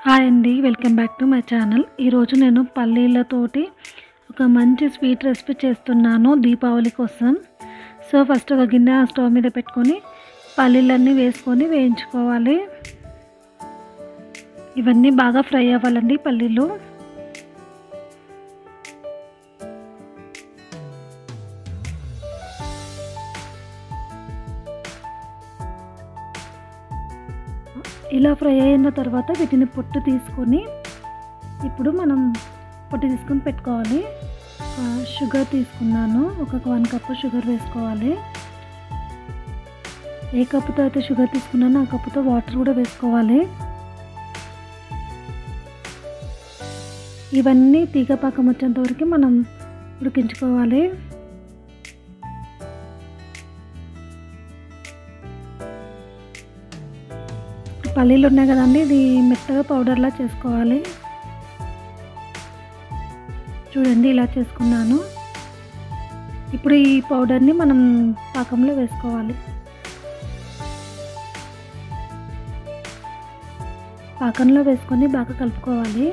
Hi అండి, welcome back to my channel. ఈరోజు నేను పల్లీలతోటి ఒక మంచి స్వీట్ రెసిపీ చేస్తున్నాను దీపావళి కోసం. సో ఫస్ట్ ఒక గిన్నె స్టవ్ మీద పెట్టుకొని పల్లీలన్నీ వేసుకొని వేయించుకోవాలి. ఇవన్నీ బాగా ఫ్రై అవ్వాలండి పల్లీలు. ఇలా ఫ్రై అయిన తర్వాత వీటిని పొట్టు తీసుకొని ఇప్పుడు మనం పొట్టు తీసుకొని పెట్టుకోవాలి. షుగర్ తీసుకున్నాను, ఒక 1 కప్పు షుగర్ వేసుకోవాలి. ఏ కప్పుతో అయితే షుగర్ తీసుకున్నానో ఆ కప్పుతో వాటర్ కూడా వేసుకోవాలి. ఇవన్నీ తీగ పాకం వచ్చేంత వరకు మనం ఉడికించుకోవాలి. పల్లీలు ఉన్నాయి కదండి, ఇది మెత్తగా పౌడర్లా చేసుకోవాలి. చూడండి ఇలా చేసుకున్నాను. ఇప్పుడు ఈ పౌడర్ని మనం పాకంలో వేసుకోవాలి. పాకంలో వేసుకొని బాగా కలుపుకోవాలి.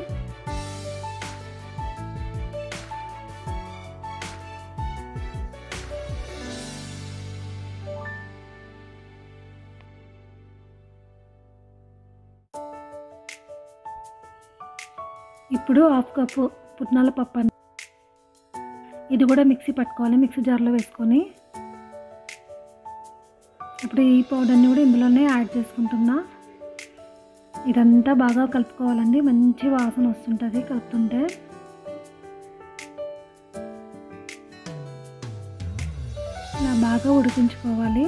ఇప్పుడు 1/2 కప్పు పుట్నాల పప్పు, ఇది కూడా మిక్సీ పట్టుకోవాలి, మిక్సీ జార్లో వేసుకొని. ఇప్పుడు ఈ పౌడర్ని కూడా ఇందులోనే యాడ్ చేసుకుంటున్నా. ఇదంతా బాగా కలుపుకోవాలండి, మంచి వాసన వస్తుంటుంది కలుపుతుంటే. ఇలా బాగా ఉడికించుకోవాలి.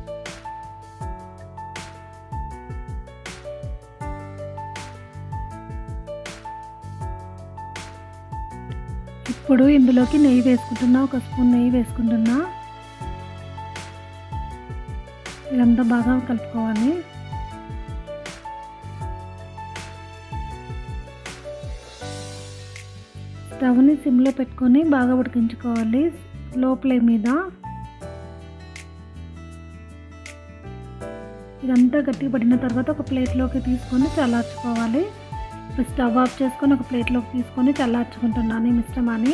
ఇప్పుడు ఇందులోకి నెయ్యి వేసుకుంటున్నా, 1 స్పూన్ నెయ్యి వేసుకుంటున్నా. ఇదంతా బాగా కలుపుకోవాలి. స్టవ్ని సిమ్లో పెట్టుకొని బాగా ఉడికించుకోవాలి లో ఫ్లేమ్ మీద. ఇదంతా గట్టిగా పడిన తర్వాత ఒక ప్లేట్లోకి తీసుకొని చల్లార్చుకోవాలి. స్టవ్ ఆఫ్ చేసుకొని ఒక ప్లేట్లోకి తీసుకొని చల్లార్చుకుంటున్నాను ఈ మిశ్రమాన్ని.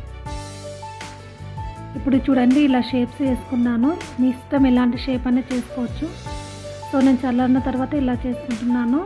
ఇప్పుడు చూడండి ఇలా షేప్స్ వేసుకున్నాను. మీ ఇష్టం ఎలాంటి షేప్ అనేది చేసుకోవచ్చు. సో నేను చల్లారిన తర్వాత ఇలా చేసుకుంటున్నాను.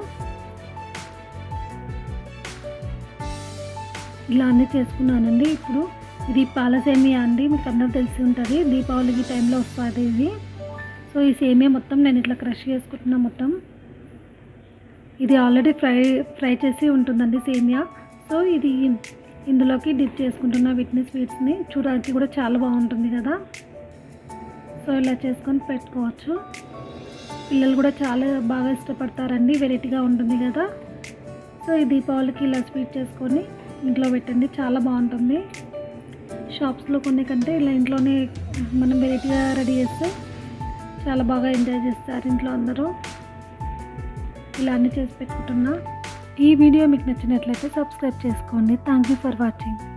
ఇలా అన్నీ చేసుకున్నానండి. ఇప్పుడు ఇది పాల సేమియా అండి, మీకు అందరూ తెలిసి ఉంటుంది, దీపావళికి టైంలో వస్తుంది ఇది. సో ఈ సేమియా మొత్తం నేను ఇట్లా క్రష్ చేసుకుంటున్నా మొత్తం. ఇది ఆల్రెడీ ఫ్రై చేసి ఉంటుందండి సేమియా. సో ఇది ఇందులోకి డిప్ చేసుకుంటున్నా వీటిని, స్వీట్స్ని. చూడడానికి కూడా చాలా బాగుంటుంది కదా. సో ఇలా చేసుకొని పెట్టుకోవచ్చు. పిల్లలు కూడా చాలా బాగా ఇష్టపడతారండి, వెరైటీగా ఉంటుంది కదా. సో ఈ దీపావళికి ఇలా స్వీట్ చేసుకొని ఇంట్లో పెట్టండి, చాలా బాగుంటుంది. షాప్స్లో కొనే కంటే ఇలా ఇంట్లోనే మనం వెరైటీగా రెడీ చేస్తే చాలా బాగా ఎంజాయ్ చేస్తారు ఇంట్లో అందరూ. ఇలా అన్నీ చేసి పెట్టుకుంటున్నా. ఈ వీడియో మీకు నచ్చినట్లయితే సబ్స్క్రైబ్ చేసుకోండి. Thank you for watching.